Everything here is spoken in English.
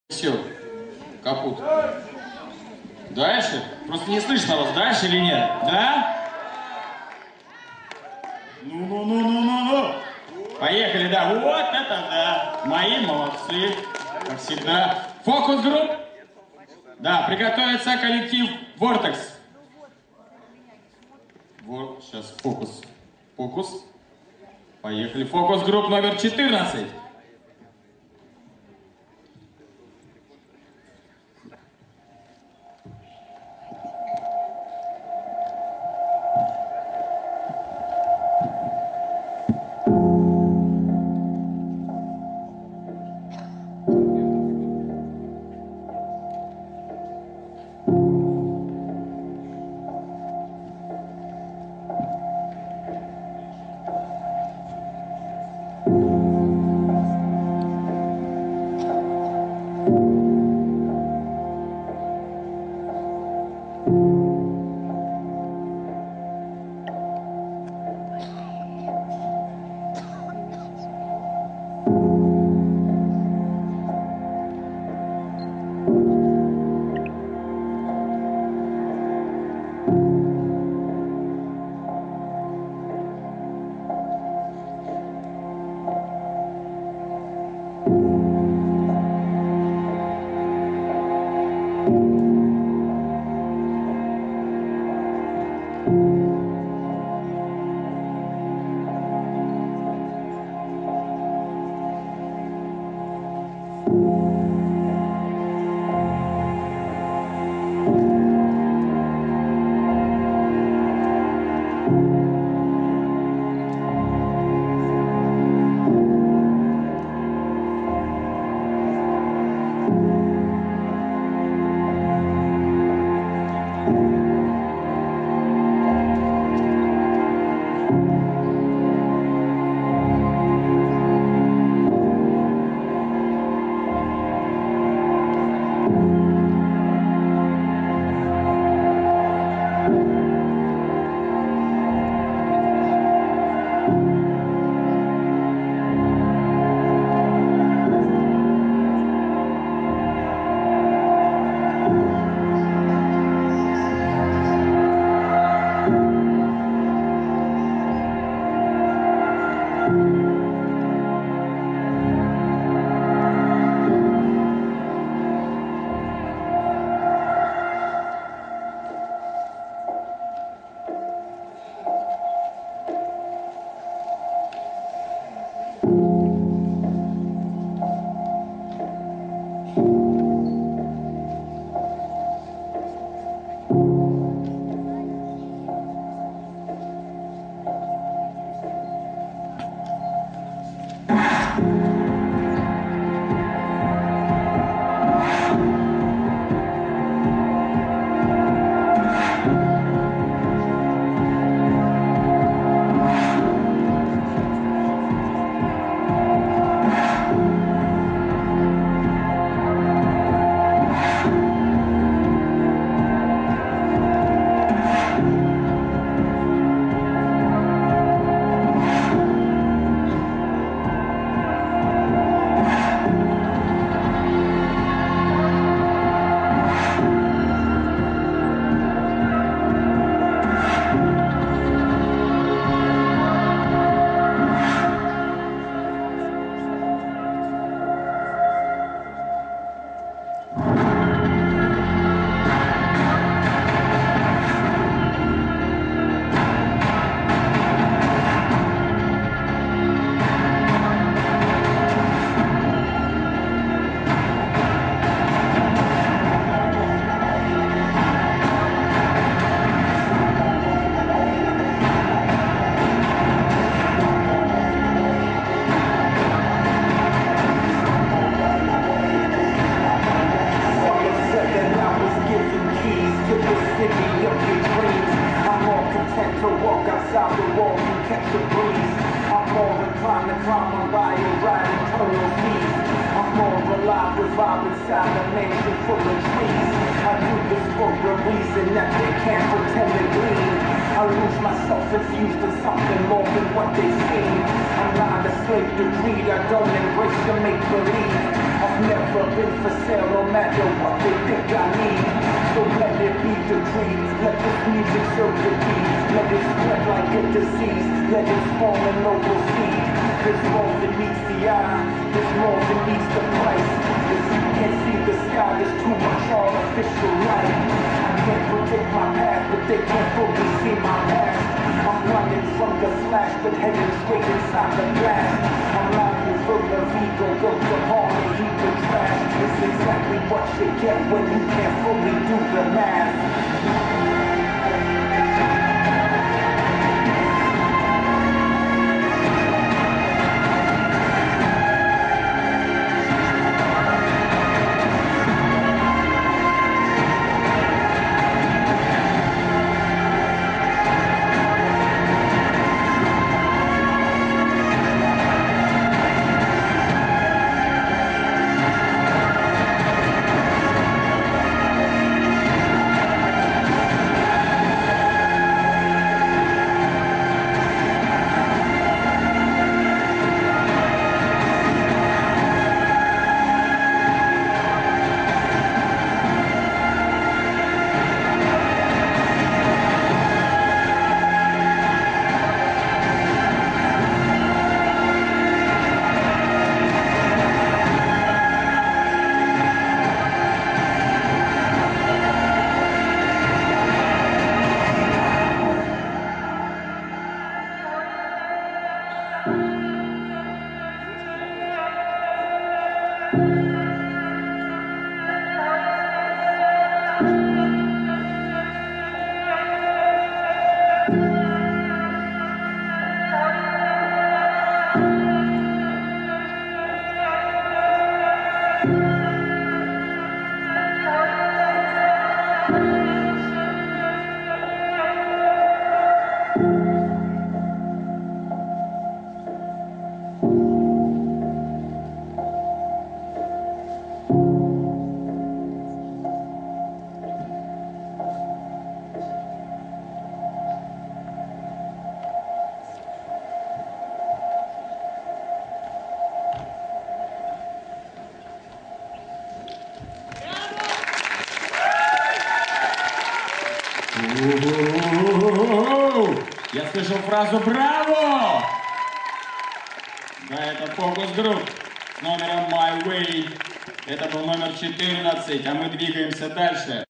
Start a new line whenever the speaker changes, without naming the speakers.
Все, капут. Дальше? Просто не слышно вас, дальше или нет? Да? Ну. Поехали, да. Вот это да. Мои молодцы. Как всегда. Фокус-групп. Да, приготовиться коллектив Vortex. Вот, сейчас фокус. Фокус. Поехали. Фокус-групп номер 14.
I'm not a slave to greed, I don't embrace the make-believe. Never been for sale, no matter what they think I need. So let it be decreed, let this music serve the key. Let it spread like a disease, let it spawn a noble seed. There's more than meets the eye, there's more than meets the price. If you can't see the sky, there's too much artificial light. I can't predict my path, but they can't fully see my past. I'm running from the flash, but heading straight inside the blast. I'm lying full of ego, built upon a heap of trash. It's exactly what you get when you can't fully do the math.
Я слышал фразу «Браво!» Да, это Focus Group с номером My Way. Это был номер 14, а мы двигаемся дальше.